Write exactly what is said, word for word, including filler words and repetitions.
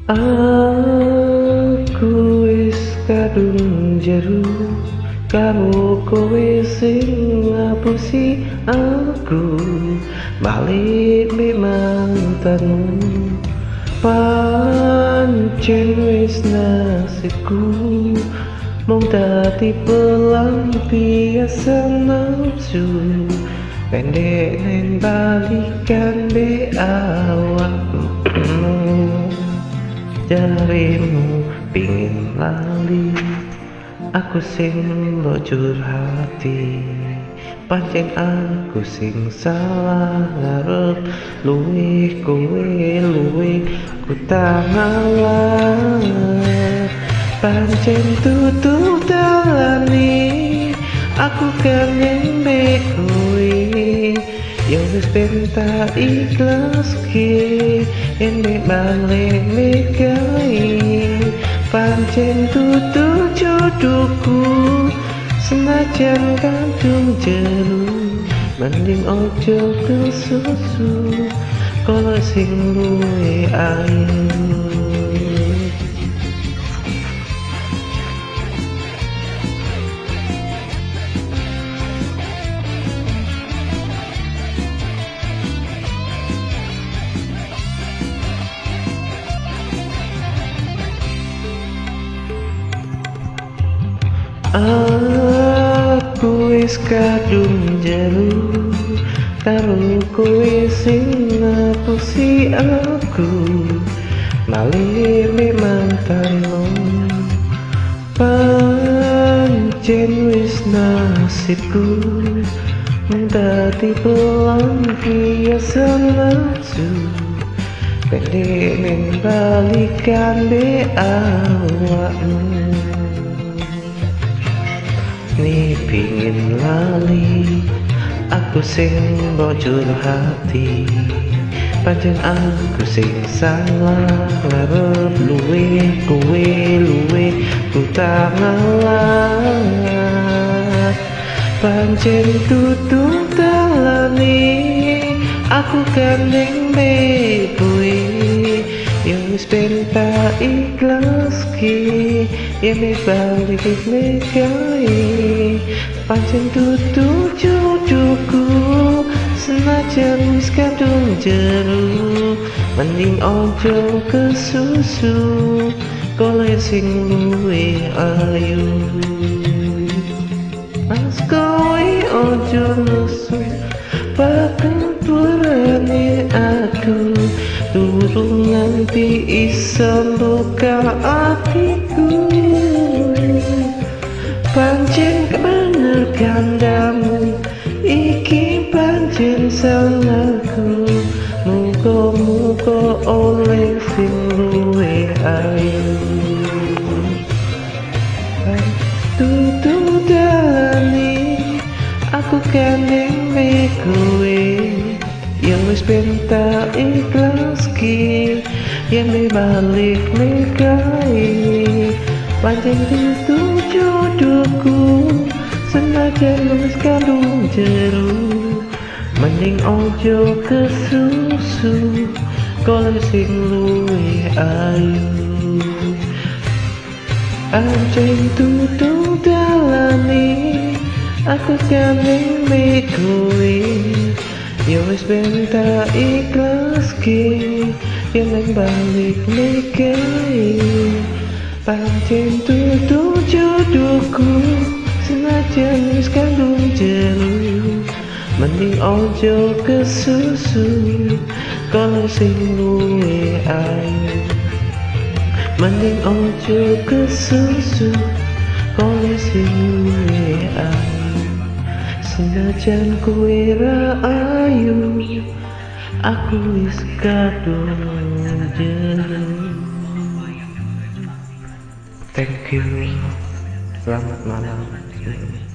Aku wis kadung jero, kamu kowe sing ngapusi aku. Balik memang tanmu, pancen wis nasibku. Mung dadi pelampiasan nafsu, pendek nen balikan be awakmu. Jarimu pingin lali, aku sing bocor hati. Pancen aku sing salah ngarep luwih kowe luwih ku tak ngalah. Pancen tutup dalane aku kan nembe kowe. Yo wis ben tak ikhlaske ende balik megai. Pancen tutup jodohku senajan kadung jero, mending ojo kesusu kalau sing luwe ayu. Aku wis kadung jero, karo kowe sing ngapusi aku. Balik memang tanmu, pancen wis nasibku. Mung dadi pelampiasan nafsu, pendek ning balikan be awakmu. Ni pingin lali, aku sing bocor hati. Pancen aku sing salah ngarep luwih kowe luwih ku tak ngalah. Pancen tutup dalane aku kan nembe kowe. Yo wis ben tak ikhlaske yen balik megai. Pancen tutup jodohku senajan wis kadung jero, mending ojo kesusu golek sing luwih ayu. Mas kowe ojo nesu bakal purane aku, durung nganti iso buka hatiku. Pancen bener kandamu, iki pancen salahku. Muga-muga oleh sing luwih ayu. Tutu dalane aku kan nembe kowe. Yo wis ben tak ikhlaske yen balik megai. Pancen tutup jodohku senajan wis kadung jero, mending ojo kesusu golek sing luwih ayu. Pancen tutup dalane aku kan nembe kowe. Yo wis ben tak ikhlaske yen balik megai. Pancen tutup jodohku senajan wis kadung jero, mending ojo kesusu golek sing luwih ayu. Mending ojo kesusu golek sing luwih ayu. Senajan kowe ra ayu, aku wis kadung jero. Thank you. Selamat malam.